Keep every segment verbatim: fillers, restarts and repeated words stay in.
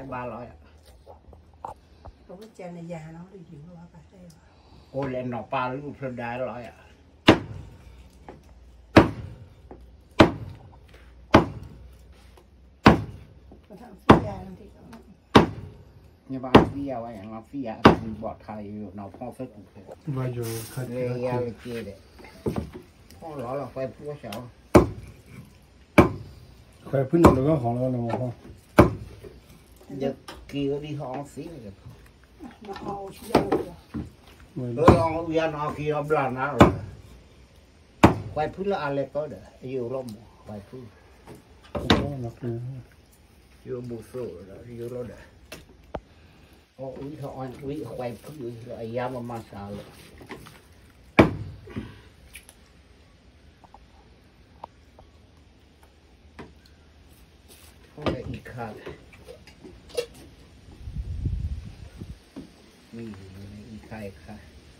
ba loại không có chè này già nó đi chịu nó phải đây ôi lên nọ ba lúc phân đá loại ạ nhưng mà phi à vậy nó phi à thì bọt thầy nó phong phết bây giờ khai về ra kia đấy phong đó là phải phua sao khai phun nó có hỏng nó là một không giờ kia đi hỏng phí rồi nó ao chỉ đâu rồi rồi ông giờ nó kia nó blan nó rồi phải phun là ăn có được yêu lắm phải phun yêu bù sữa đó yêu đó đấy ô uy thôi uy quay phun rồi giờ mà mà sao rồi không để ít khát mi ít khai khai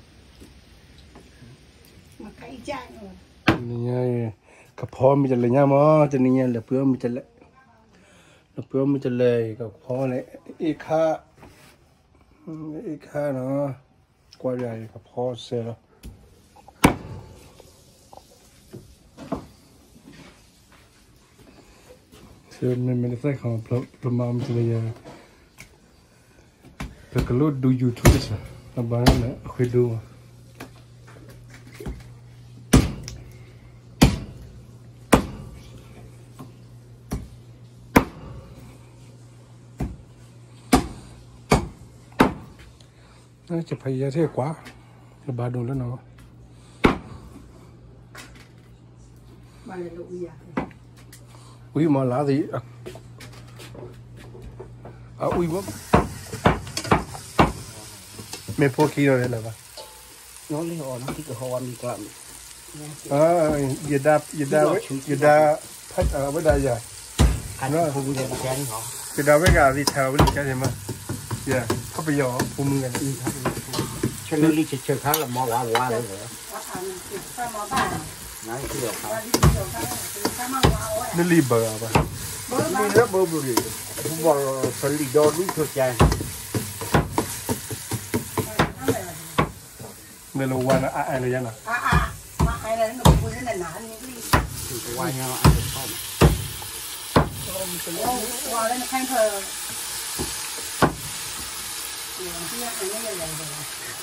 mà cái chai rồi นี่กับพ่อมีจะเลยเนี่ยมั้งจะนี่เหลือเพื่อมีจะเลยเหลือเพื่อมีจะเลยกับพ่อเลยอีกข้าอีกข้าเนาะกว่าใหญ่กับพ่อเสร็จแล้วเชื่อมันไม่ได้ใส่ของพระพระมามีจะเลยแต่ก็รู้ดูยูทูบสิแล้วบ้านนั้นคุยดูน่าจะพยายามเท่กว่าระบาดดูแล้วเนาะ mà là lụi già อุ้ยมาลาสิอ่ะอ่ะอุ้ยมั้งไม่พอกี่เราเลยหรอปะ nó lấy họ nó thích cái họ ăn cặn อ่าอย่าดาอย่าดาอย่าดาพัดอ่าไม่ได้ใหญ่ ăn nó không được chén họ อย่าดาไม่กล้าที่แถวไม่ได้ใช่ไหมอย่าเข้าไปหยอกพวกมึงกัน cho nên đi chơi chơi khác là mò quá quá rồi sao mà bà nói cái điều khác sao mà wow นี่รีบเบอร์ป่ะ đi rất bơ bự đi không bỏ phần đi đo đúng thuộc chạy เมื่อวันอ่ะอะไรยังอ่ะ à à mà ai là nó cũng cái này nản những cái thì qua nhau ăn được không qua đây nó khen thờ cái này nó như vậy rồi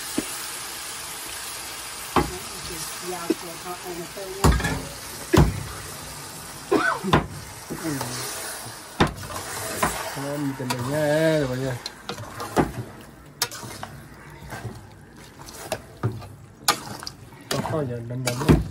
giàu của họ này nó chơi nhau nóมีแต่เลยเนี่ยอะไรเนี่ยก็อย่างดำๆเนี่ย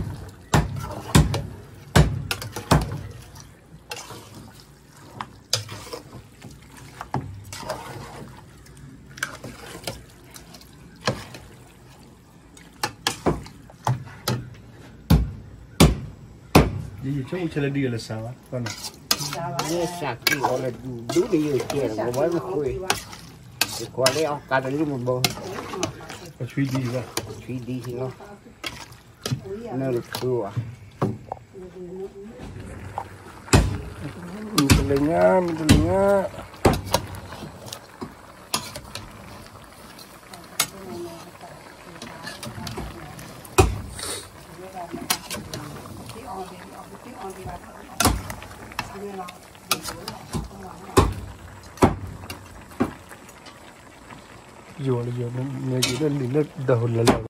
ยี่ช่วงเชลดีเลยสาวะก่อนนะ nghe sạc thì gọi là đúng đi rồi kia là một mấy khuya thì qua đây ông cả đấy một bò ก็ช่วยดีว่ะ truy đi thì nó nó được thừa มีแต่เลยเนี่ยมีแต่เลยเนี่ย อยู่เลยอยู่เนี่ยอยู่เรื่องเรื่องเดินเลย